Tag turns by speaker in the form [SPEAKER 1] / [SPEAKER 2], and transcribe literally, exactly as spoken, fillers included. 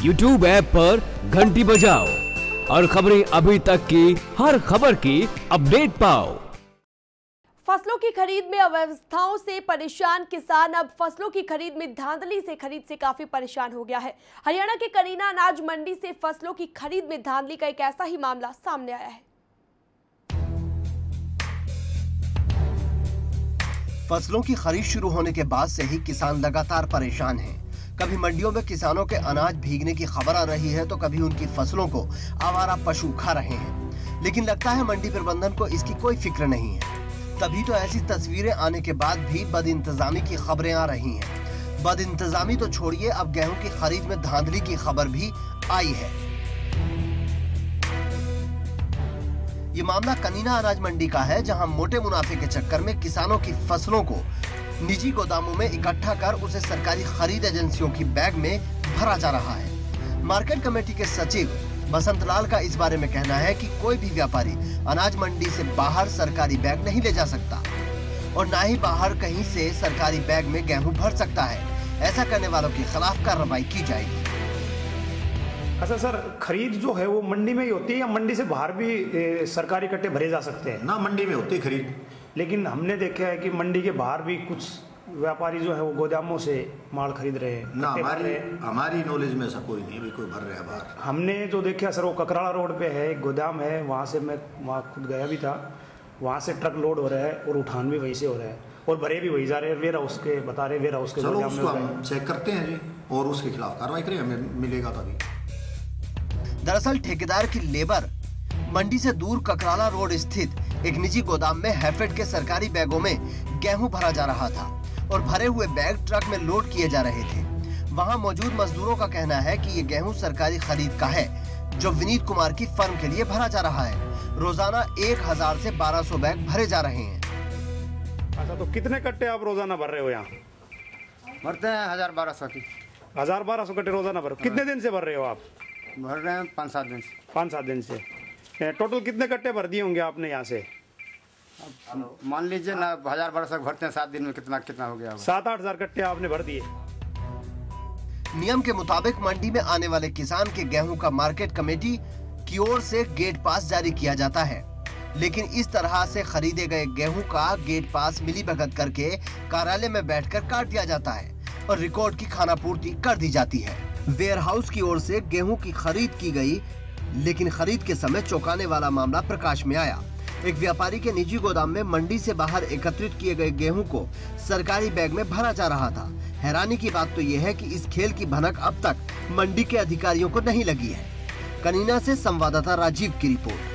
[SPEAKER 1] YouTube app पर घंटी बजाओ और खबरें अभी तक की हर खबर की अपडेट पाओ।
[SPEAKER 2] फसलों की खरीद में अव्यवस्थाओं से परेशान किसान अब फसलों की खरीद में धांधली से खरीद से काफी परेशान हो गया है। हरियाणा के कनीना अनाज मंडी से फसलों की खरीद में धांधली का एक ऐसा ही मामला सामने आया है।
[SPEAKER 3] फसलों की खरीद शुरू होने के बाद से ही किसान लगातार परेशान हैं। कभी मंडियों में किसानों के अनाज भीगने की खबर आ रही है तो कभी उनकी फसलों को आवारा पशु खा रहे हैं, लेकिन लगता है मंडी प्रबंधन को इसकी कोई फिक्र नहीं है। तभी तो ऐसी तस्वीरें आने के बाद भी बदइंतजामी की खबरें आ रही हैं। बदइंतजामी तो छोड़िए, अब गेहूं की खरीद में धांधली की खबर भी आई है। ये मामला कनीना अनाज मंडी का है, जहां मोटे मुनाफे के चक्कर में किसानों की फसलों को निजी गोदामों में इकट्ठा कर उसे सरकारी खरीद एजेंसियों की बैग में भरा जा रहा है। मार्केट कमेटी के सचिव बसंत लाल का इस बारे में कहना है कि कोई भी व्यापारी अनाज मंडी से बाहर सरकारी बैग नहीं ले जा सकता और न ही बाहर कहीं से सरकारी बैग में गेहूं भर सकता है। ऐसा करने वालों के खिलाफ कार्रवाई की जाएगी।
[SPEAKER 4] अच्छा सर, खरीद जो है वो मंडी में ही होती है या मंडी से बाहर भी ए, सरकारी कट्टे भरे जा सकते हैं?
[SPEAKER 5] ना, मंडी में होती है खरीद।
[SPEAKER 4] लेकिन हमने देखा है कि मंडी के बाहर भी कुछ व्यापारी जो है वो गोदामों से माल खरीद रहे हैं।
[SPEAKER 5] ना, हमारी हमारी नॉलेज में ऐसा कोई नहीं है, कोई भर रहा है बाहर।
[SPEAKER 4] हमने जो देखा सर, वो ककराला रोड पे है एक गोदाम है, वहाँ से मैं वहाँ खुद गया भी था। वहाँ से ट्रक लोड हो रहा है और उठान भी वहीं से हो रहा है और भरे भी वही जा रहे हैं। वेयर हाउस के बता रहे, वेयर हाउस के
[SPEAKER 5] चलो उसको हम चेक करते हैं जी और उसके खिलाफ कार्रवाई करें, हमें मिलेगा तभी।
[SPEAKER 3] दरअसल ठेकेदार की लेबर मंडी से दूर ककराला रोड स्थित एक निजी गोदाम में हैफेड के सरकारी बैगों में गेहूं भरा जा रहा था और भरे हुए बैग ट्रक में लोड किए जा रहे थे। वहां मौजूद मजदूरों का कहना है कि ये गेहूं सरकारी खरीद का है, जो विनीत कुमार की फर्म के लिए भरा जा रहा है। रोजाना एक हजार से बारह सौ बैग भरे जा रहे हैं।
[SPEAKER 4] अच्छा, तो कितने कट्टे आप रोजाना भर रहे हो यहाँ?
[SPEAKER 6] भरते हैं हजार बारह सौ की।
[SPEAKER 4] हजार बारह सौ कट्टे रोजाना भर? कितने दिन से भर रहे हो आप?
[SPEAKER 6] भर रहे हैं पाँच सात दिन से।
[SPEAKER 4] पाँच सात दिन से। टोटल कितने कट्टे भर दिए होंगे आपने यहाँ से?
[SPEAKER 6] मान लीजिए ना, हजार बारह सौ भरते हैं, सात दिन में कितना कितना हो गया?
[SPEAKER 4] सात आठ हजार कट्टे आपने भर दिए।
[SPEAKER 3] नियम के मुताबिक मंडी में आने वाले किसान के गेहूं का मार्केट कमेटी की ओर से गेट पास जारी किया जाता है, लेकिन इस तरह से खरीदे गए गेहूं का गेट पास मिली भगत करके कार्यालय में बैठकर काट दिया जाता है और रिकॉर्ड की खानापूर्ति कर दी जाती है। वेयर हाउस की ओर से गेहूं की खरीद की गई, लेकिन खरीद के समय चौंकाने वाला मामला प्रकाश में आया। एक व्यापारी के निजी गोदाम में मंडी से बाहर एकत्रित किए गए गेहूं को सरकारी बैग में भरा जा रहा था। हैरानी की बात तो यह है कि इस खेल की भनक अब तक मंडी के अधिकारियों को नहीं लगी है। कनीना से संवाददाता राजीव की रिपोर्ट।